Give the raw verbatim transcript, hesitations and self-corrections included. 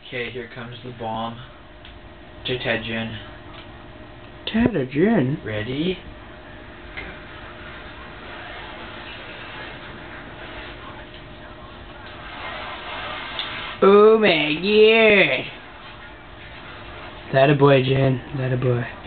Okay, here comes the bomb. To Ted Ginn. Ted a gin. Ready? Oh my god. That a boy, Jen. That a boy.